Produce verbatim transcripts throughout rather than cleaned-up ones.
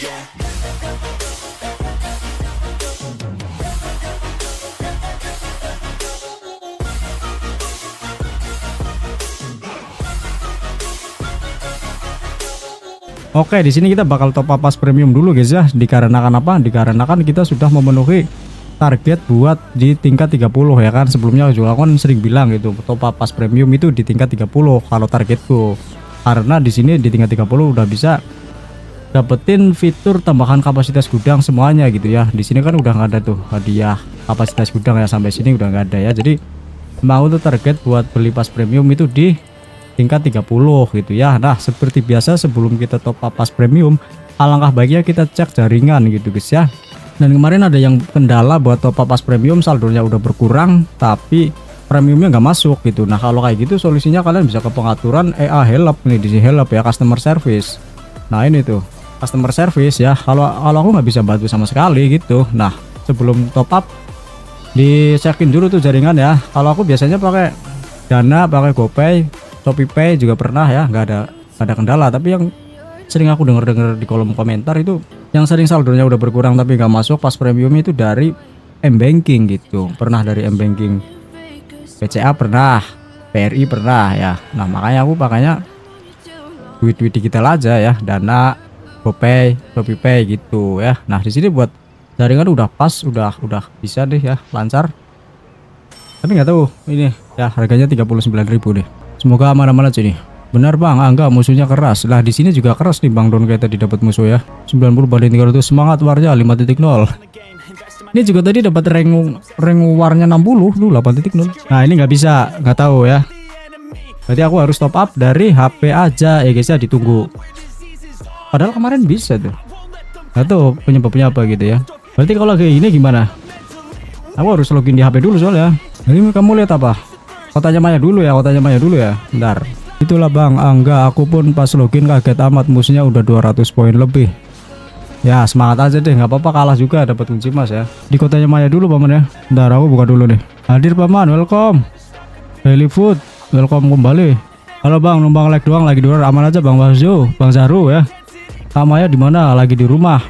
Oke, di sini kita bakal top up pas premium dulu guys ya. Dikarenakan apa? Dikarenakan kita sudah memenuhi target buat di tingkat tiga puluh ya kan. Sebelumnya juga kan sering bilang gitu, top up pas premium itu di tingkat tiga puluh kalau targetku. Karena di sini di tingkat tiga puluh udah bisa dapetin fitur tambahan kapasitas gudang semuanya gitu ya. Di sini kan udah nggak ada tuh hadiah kapasitas gudang ya, sampai sini udah nggak ada ya. Jadi mau tuh target buat beli pas premium itu di tingkat tiga puluh gitu ya. Nah, seperti biasa sebelum kita top up pas premium, alangkah baiknya kita cek jaringan gitu guys ya. Dan kemarin ada yang kendala buat top up pas premium, saldonya udah berkurang tapi premiumnya nggak masuk gitu. Nah, kalau kayak gitu solusinya kalian bisa ke pengaturan E A help nih, di sini help ya, customer service. Nah, ini tuh customer service ya. Kalau kalau aku nggak bisa bantu sama sekali gitu. Nah, sebelum top up dicekin dulu tuh jaringan ya. Kalau aku biasanya pakai Dana, pakai GoPay, ShopeePay juga pernah ya, nggak ada nggak ada kendala. Tapi yang sering aku denger-denger di kolom komentar itu, yang sering saldonya udah berkurang tapi nggak masuk pas premium itu dari M-Banking gitu. Pernah dari M-Banking, B C A pernah, B R I pernah ya. Nah, makanya aku pakainya duit-duit digital aja ya, Dana, GoPay, ShopeePay gitu ya. Nah, di sini buat jaringan udah pas, udah udah bisa deh ya, lancar. Tapi nggak tahu ini ya, harganya tiga puluh sembilan ribu deh. Semoga aman-aman aja nih. Benar bang, ah, enggak, musuhnya keras. Lah di sini juga keras nih bang, down kayak tadi dapat musuh ya. sembilan puluh banding tiga ratus, semangat warnya lima titik nol. Ini juga tadi dapat rank rank warnya enam puluh dulu delapan titik nol. Nah, ini nggak bisa, nggak tahu ya. Berarti aku harus top up dari H P aja ya guys ya, ditunggu. Padahal kemarin bisa tuh. Nggak tahu penyebabnya apa gitu ya. Berarti kalau kayak gini gimana? Aku harus login di H P dulu soalnya. Ini kamu lihat apa? Kotanya Maya dulu ya, kotanya Maya dulu ya. Bentar. Itulah bang, ah, enggak, aku pun pas login kaget amat, musuhnya udah dua ratus poin lebih. Ya semangat aja deh, nggak apa-apa, kalah juga dapat kunci emas ya. Di kotanya Maya dulu paman ya. Bentar, aku buka dulu deh. Hadir paman, welcome. Daily Food, welcome kembali. Halo bang, numpang like doang, lagi di luar, aman aja bang Bazo, bang Zaru ya. Kak Maya di mana? Lagi di rumah.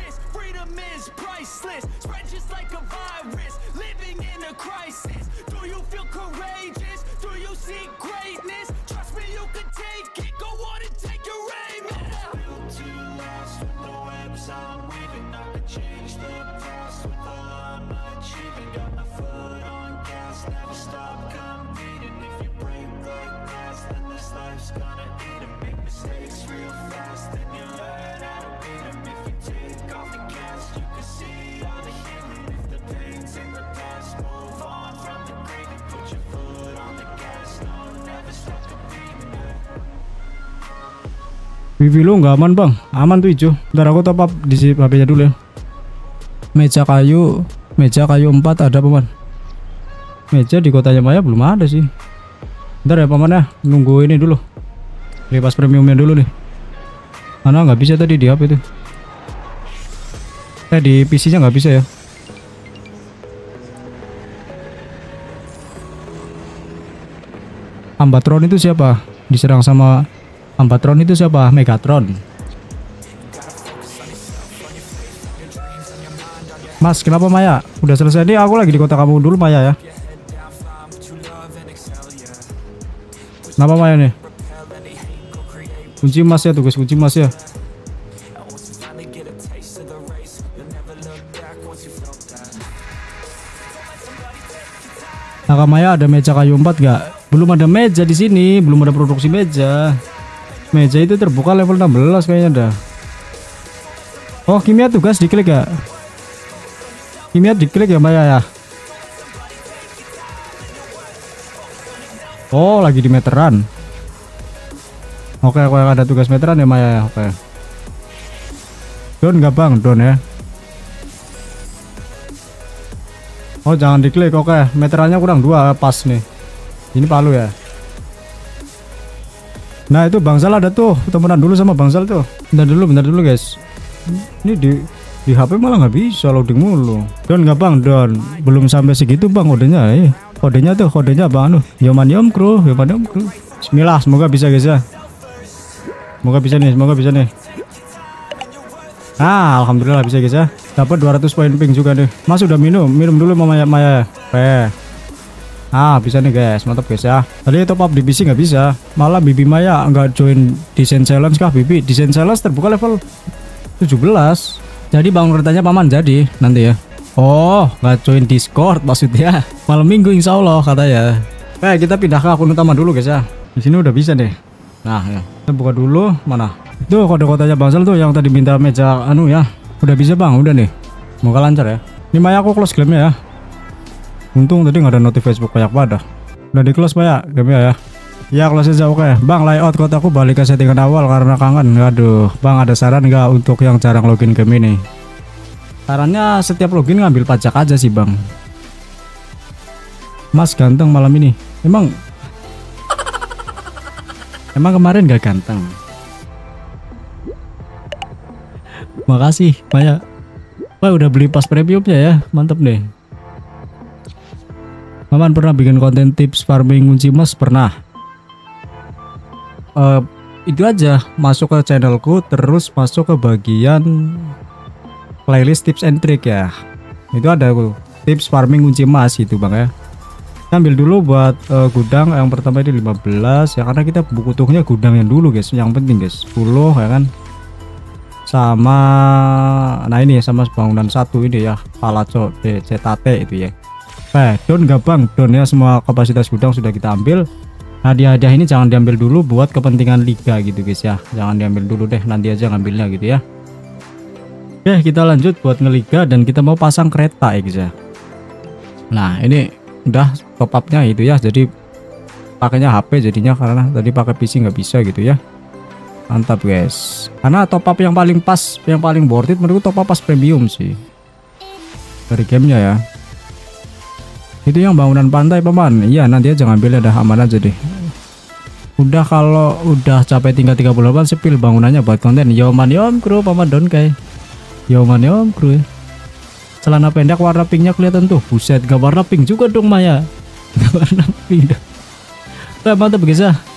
Wifi lu nggak aman bang? Aman tuh hijau. Ntar aku top up di H P-nya dulu ya. Meja kayu, meja kayu empat ada paman. Meja di kotanya Maya belum ada sih. Ntar ya paman ya, nunggu ini dulu. Beli pas premiumnya dulu nih. Mana nggak bisa tadi di H P tuh. Eh di P C-nya nggak bisa ya. Ambatron itu siapa? Diserang sama Ambatron itu siapa? Megatron. Mas, kenapa Maya? Udah selesai nih, aku lagi di kota kamu dulu Maya ya. Kenapa Maya nih? Kunci emas ya, tugas kunci emas ya. Nah, Maya ada meja kayu empat gak? Belum ada meja di sini, belum ada produksi meja. Meja itu terbuka level enam belas kayaknya dah. Oh, kimia tugas diklik ya. Kimia diklik ya Maya ya. Oh, lagi di meteran. Oke, oke, ada tugas meteran ya Maya ya. Oke. Don nggak bang, don ya. Oh, jangan diklik. Oke, meterannya kurang dua pas nih. Ini palu ya. Nah, itu Bangsal ada tuh, temenan dulu sama Bangsal tuh. Bentar dulu, bentar dulu guys. Ini di di H P malah nggak bisa loading mulu. Don nggak bang, don. Belum sampai segitu bang kodenya. Eh, kodenya tuh, kodenya bang. Aduh, Yomanium Crew, Yomanium Crew. Bismillah, semoga bisa guys ya. Semoga bisa nih, semoga bisa nih. Nah, alhamdulillah bisa guys ya. Dapat dua ratus poin pink juga nih. Mas udah minum, minum dulu Mama Maya. Maya. Oke. Ah, bisa nih guys, mantap guys ya. Tadi top up di P C nggak bisa. Malah Bibi Maya nggak join desain challenge kah Bibi? Desain challenge terbuka level tujuh belas. Jadi bang bertanya paman jadi nanti ya. Oh, nggak join Discord maksudnya. Malam minggu insya Allah katanya. Oke, kita pindah ke akun utama dulu guys ya. Di sini udah bisa deh. Nah, ya. Kita buka dulu mana? Tuh kode-kodenya Bangsal tuh yang tadi minta meja anu ya. Udah bisa bang, udah nih. Semoga lancar ya. Ini Maya aku close game ya. Untung tadi nggak ada notif Facebook banyak pada. Udah di close Maya game ya. Ya close aja oke. Bang layout kotaku balik ke settingan awal karena kangen. Aduh, bang ada saran nggak untuk yang jarang login game ini? Sarannya setiap login ngambil pajak aja sih bang. Mas ganteng malam ini. Emang Emang kemarin gak ganteng? Makasih Maya. Wah udah beli pas premiumnya ya. Mantep deh. Maman pernah bikin konten tips farming kunci emas? Pernah. uh, Itu aja. Masuk ke channelku. Terus masuk ke bagian playlist tips and trick ya. Itu ada aku tips farming kunci emas itu bang ya. Ambil dulu buat uh, gudang yang pertama ini lima belas ya, karena kita butuhnya gudang yang dulu guys, yang penting guys sepuluh ya kan, sama nah ini ya, sama bangunan satu ini ya, Palazzo de Cetate itu ya. Eh don gak bang, don ya, semua kapasitas gudang sudah kita ambil. Hadiah-hadiah ini jangan diambil dulu buat kepentingan liga gitu guys ya, jangan diambil dulu deh, nanti aja ngambilnya gitu ya. Oke kita lanjut buat ngeliga dan kita mau pasang kereta ya guys ya. Nah ini udah top upnya itu ya, jadi pakainya H P jadinya, karena tadi pakai P C nggak bisa gitu ya. Mantap guys, karena top up yang paling pas, yang paling worth it menurutku top up pas premium sih dari gamenya ya. Itu yang bangunan pantai paman, iya nanti aja ngambilnya, dah aman aja deh. Udah kalau udah capai tingkat tiga puluh delapan sepil bangunannya buat konten. Yoman yom kru paman don kayak Yoman yom kru. Celana pendek warna pinknya kelihatan tuh. Buset, gak warna pink juga dong Maya. Gak warna pink. Nah, mantap guys ya.